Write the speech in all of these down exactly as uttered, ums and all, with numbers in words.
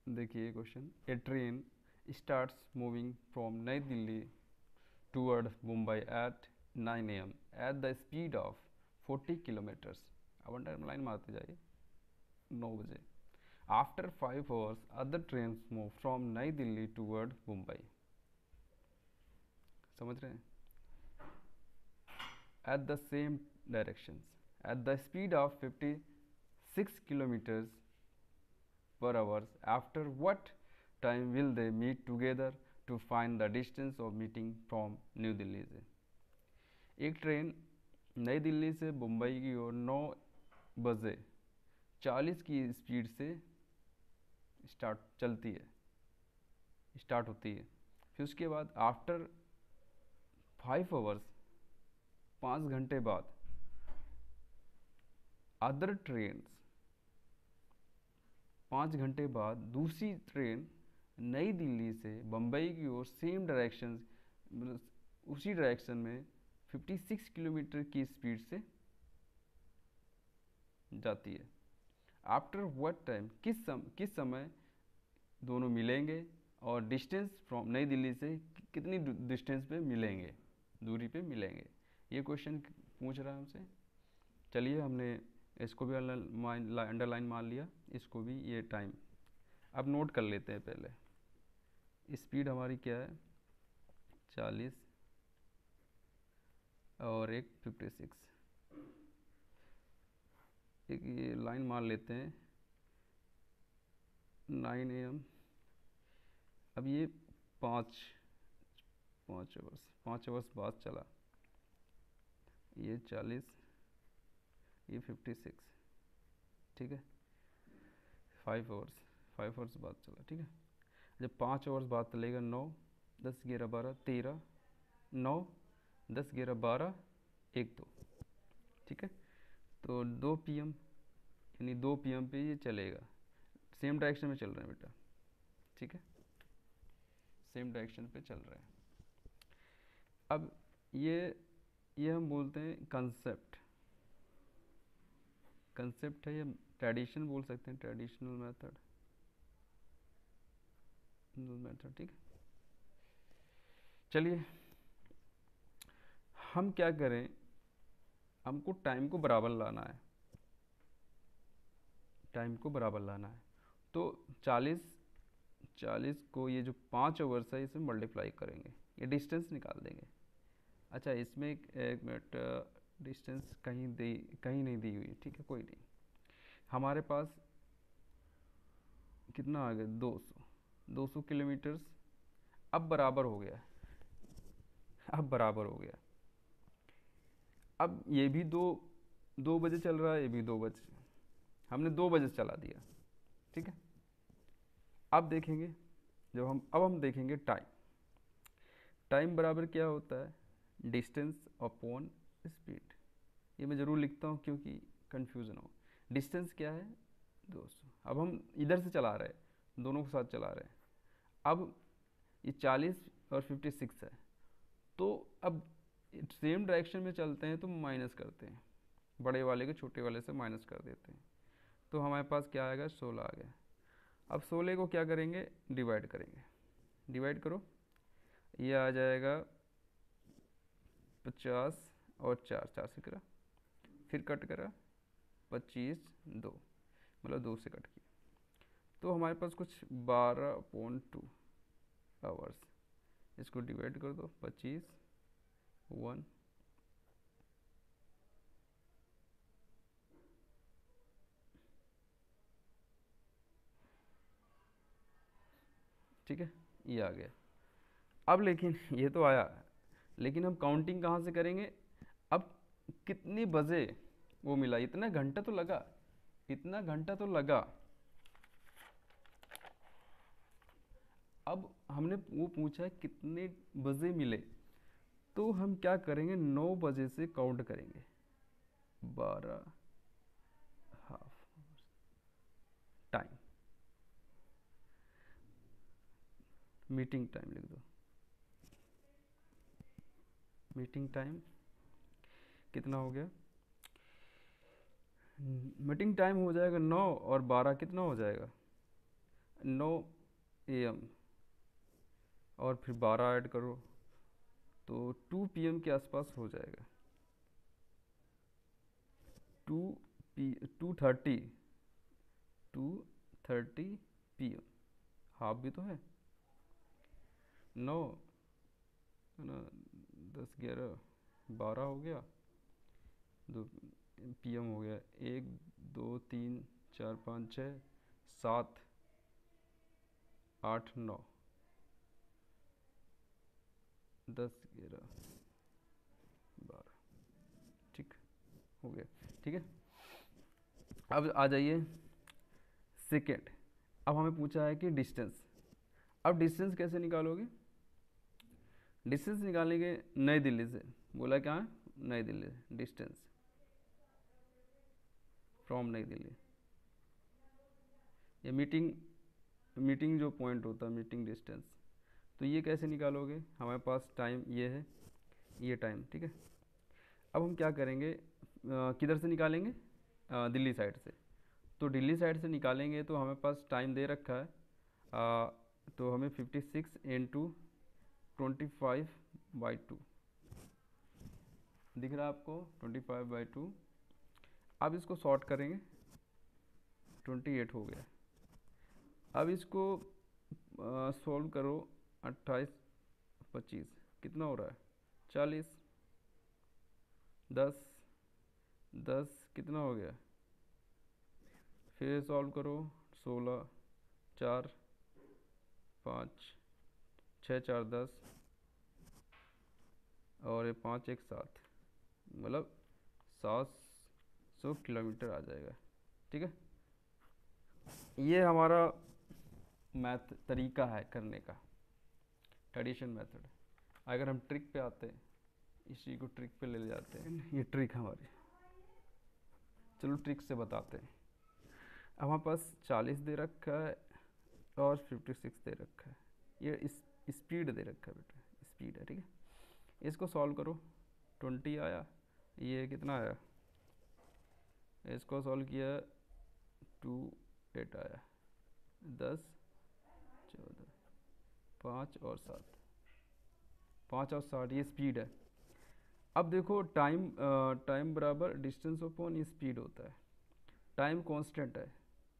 देखिए question, a train starts moving from New Delhi toward Mumbai at nine A M at the speed of forty kilometres. अब underline मारते जाइए। नौ बजे। After five hours other train move from New Delhi toward Mumbai. समझ रहे हैं? At the same directions at the speed of fifty six kilometres per hours. After what time will they meet together to find the distance of meeting from New Delhi से? एक train नई दिल्ली से मुंबई की ओर नौ बजे चालीस की स्पीड से स्टार्ट चलती है स्टार्ट होती है। फिर उसके बाद आफ्टर फाइव आवर्स पाँच घंटे बाद अदर ट्रेन्स पाँच घंटे बाद दूसरी ट्रेन नई दिल्ली से बम्बई की ओर सेम डायरेक्शन उसी डायरेक्शन में छप्पन किलोमीटर की स्पीड से जाती है। आफ्टर व्हाट टाइम, किस सम किस समय दोनों मिलेंगे और डिस्टेंस फ्रॉम नई दिल्ली से कितनी डिस्टेंस पे मिलेंगे, दूरी पे मिलेंगे। ये क्वेश्चन पूछ रहा है हमसे। चलिए हमने इसको भी अंडरलाइन मान लिया, इसको भी। ये टाइम अब नोट कर लेते हैं। पहले स्पीड हमारी क्या है, चालीस और एक फिफ्टी सिक्स। एक ये लाइन मान लेते हैं, नाइन ए एम। अब ये पाँच पाँच आवर्स पाँच आवर्स बाद चला, ये चालीस, ये फिफ्टी सिक्स, ठीक है। फाइव आवर्स फाइव आवर्स बाद चला, ठीक है। जब पाँच आवर्स बाद चलेगा, नौ दस ग्यारह बारह तेरह, नौ दस ग्यारह बारह, एक दो, ठीक है। तो दो पी एम यानी दो पी एम पे ये चलेगा। सेम डायरेक्शन में चल रहे हैं बेटा, ठीक है, सेम डायरेक्शन पे चल रहे हैं। अब ये ये हम बोलते हैं कंसेप्ट कंसेप्ट है, या ट्रेडिशन बोल सकते हैं, ट्रेडिशनल मेथड मेथड ठीक है। चलिए हम क्या करें, हमको टाइम को बराबर लाना है टाइम को बराबर लाना है। तो चालीस चालीस को ये जो पाँच ओवर्स है इसमें मल्टीप्लाई करेंगे, ये डिस्टेंस निकाल देंगे। अच्छा, इसमें एक, एक मिनट, डिस्टेंस कहीं दी कहीं नहीं दी हुई, ठीक है, कोई नहीं। हमारे पास कितना आ गया, दो सौ दो सौ किलोमीटर्स। अब बराबर हो गया अब बराबर हो गया। अब ये भी दो दो बजे चल रहा है, ये भी दो बजे, हमने दो बजे चला दिया, ठीक है। अब देखेंगे, जब हम अब हम देखेंगे टाइम टाइम बराबर क्या होता है, डिस्टेंस अपॉन स्पीड। ये मैं ज़रूर लिखता हूँ क्योंकि कन्फ्यूज़न हो। डिस्टेंस क्या है, दो सौ। अब हम इधर से चला रहे हैं, दोनों के साथ चला रहे हैं। अब ये चालीस और फिफ्टी सिक्स है, तो अब सेम डायरेक्शन में चलते हैं तो माइनस करते हैं, बड़े वाले के छोटे वाले से माइनस कर देते हैं। तो हमारे पास क्या आएगा, सोलह आ गया। अब सोलह को क्या करेंगे, डिवाइड करेंगे। डिवाइड करो, ये आ जाएगा पचास और चार चार से करा, फिर कट करा, पच्चीस दो, मतलब दो से कट किया। तो हमारे पास कुछ बारह पॉइंट टू आवर्स। इसको डिवाइड कर दो, पच्चीस वन, ठीक है, ये आ गया। अब लेकिन ये तो आया, लेकिन हम काउंटिंग कहाँ से करेंगे। अब कितनी बजे वो मिला, इतना घंटा तो लगा इतना घंटा तो लगा। अब हमने वो पूछा है कितने बजे मिले, तो हम क्या करेंगे, नौ बजे से काउंट करेंगे, बारह हाफ टाइम, मीटिंग टाइम लिख दो। मीटिंग टाइम कितना हो गया, मीटिंग टाइम हो जाएगा नौ, और बारह कितना हो जाएगा, नौ ए एम और फिर बारह ऐड करो तो टू पी एम के आसपास हो जाएगा। Two P two thirty two thirty P M, half भी तो है। नौ ना, दस ग्यारह बारह हो गया, दो पी एम हो गया, एक दो तीन चार पाँच छः सात आठ नौ दस ग्यारह बारह, ठीक हो गया। ठीक है, अब आ जाइए सेकेंड। अब हमें पूछा है कि डिस्टेंस। अब डिस्टेंस कैसे निकालोगे? डिस्टेंस निकालेंगे नई दिल्ली से, बोला क्या है? नई दिल्ली से डिस्टेंस फ्रॉम नई दिल्ली। ये मीटिंग मीटिंग जो पॉइंट होता है, मीटिंग डिस्टेंस, तो ये कैसे निकालोगे? हमारे पास टाइम ये है, ये टाइम, ठीक है। अब हम क्या करेंगे, किधर से निकालेंगे? आ, दिल्ली साइड से। तो दिल्ली साइड से निकालेंगे तो हमें पास टाइम दे रखा है, आ, तो हमें fifty six into twenty five by two दिख रहा है आपको, ट्वेंटी फाइव बाई टू। अब इसको शॉर्ट करेंगे, ट्वेंटी एट हो गया। अब इसको सॉल्व करो, अट्ठाईस पच्चीस कितना हो रहा है? चालीस। दस दस कितना हो गया? फिर सॉल्व करो, सोलह चार पाँच छः चार दस और ये पाँच एक सात, मतलब सात सौ किलोमीटर आ जाएगा। ठीक है, ये हमारा मैथ तरीका है करने का, ट्रेडिशन मेथड। अगर हम ट्रिक पे आते हैं, इसी को ट्रिक पे ले जाते हैं, ये ट्रिक हमारी। चलो ट्रिक से बताते हैं। अब हमारे पास चालीस दे रखा है और फिफ्टी सिक्स दे रखा है, ये इस स्पीड दे रखा है बेटा, स्पीड है। ठीक है, इसको सॉल्व करो, ट्वेंटी आया, ये कितना आया? इसको सॉल्व किया, टू एट आया, दस चौदह पाँच और सात, पाँच और साठ, ये स्पीड है। अब देखो टाइम, टाइम बराबर डिस्टेंस अपॉन स्पीड होता है। टाइम कांस्टेंट है,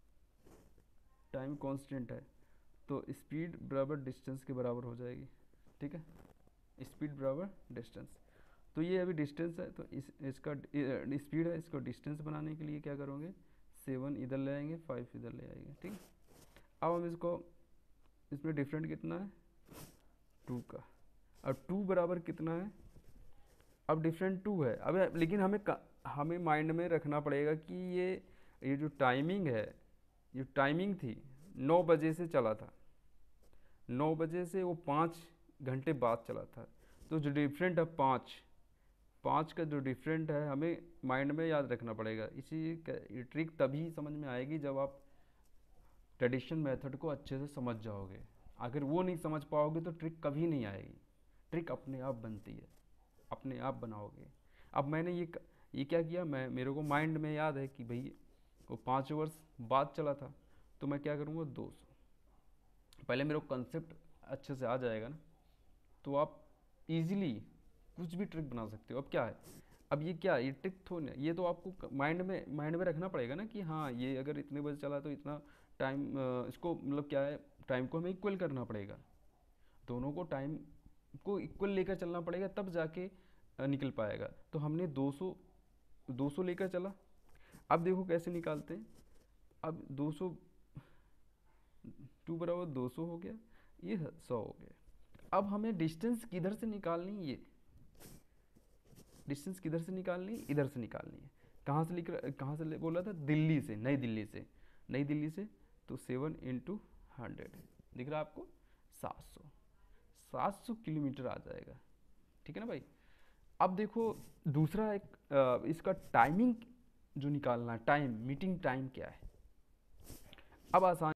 टाइम कांस्टेंट है, तो स्पीड बराबर डिस्टेंस के बराबर हो जाएगी। ठीक है, स्पीड बराबर डिस्टेंस। तो ये अभी डिस्टेंस है, तो इस इसका स्पीड है, इसको डिस्टेंस बनाने के लिए क्या करोगे? सेवन इधर ले आएंगे, फाइव इधर ले आएंगे। ठीक है, अब हम इसको, इसमें डिफरेंट कितना है? टू का। अब टू बराबर कितना है? अब डिफरेंट टू है। अब लेकिन हमें हमें माइंड में रखना पड़ेगा कि ये ये जो टाइमिंग है, जो टाइमिंग थी नौ बजे से चला था, नौ बजे से वो पाँच घंटे बाद चला था। तो जो डिफरेंट है पाँच, पाँच का जो डिफरेंट है हमें माइंड में याद रखना पड़ेगा। इसी ट्रिक तभी समझ में आएगी जब आप ट्रेडिशन मेथड को अच्छे से समझ जाओगे। अगर वो नहीं समझ पाओगे तो ट्रिक कभी नहीं आएगी। ट्रिक अपने आप बनती है, अपने आप बनाओगे। अब मैंने ये ये क्या किया, मैं मेरे को माइंड में याद है कि भाई वो पाँच वर्ष बाद चला था, तो मैं क्या करूँगा? दो सौ। पहले मेरे को कंसेप्ट अच्छे से आ जाएगा ना, तो आप इजीली कुछ भी ट्रिक बना सकते हो। अब क्या है, अब ये क्या, ये ट्रिक थोड़ी ना, ये तो आपको माइंड में माइंड में रखना पड़ेगा ना कि हाँ ये अगर इतने बजे चला तो इतना टाइम, इसको मतलब क्या है, टाइम को हमें इक्वल करना पड़ेगा, दोनों को टाइम को इक्वल लेकर चलना पड़ेगा, तब जाके निकल पाएगा। तो हमने दो सौ दो सौ लेकर चला। अब देखो कैसे निकालते हैं। अब दो सौ, टू बराबर दो सौ हो गया, ये सौ हो गया। अब हमें डिस्टेंस किधर से निकालनी, ये डिस्टेंस किधर से निकालनी? इधर से निकालनी है। कहाँ से लिख रहा, कहाँ से बोला था? दिल्ली से, नई दिल्ली से, नई दिल्ली से। तो सेवन इंटू हंड्रेड दिख रहा है आपको, सात सौ सात सौ किलोमीटर आ जाएगा। ठीक है ना भाई। अब देखो दूसरा एक, आ, इसका टाइमिंग जो निकालना है, टाइम, मीटिंग टाइम क्या है। अब आसान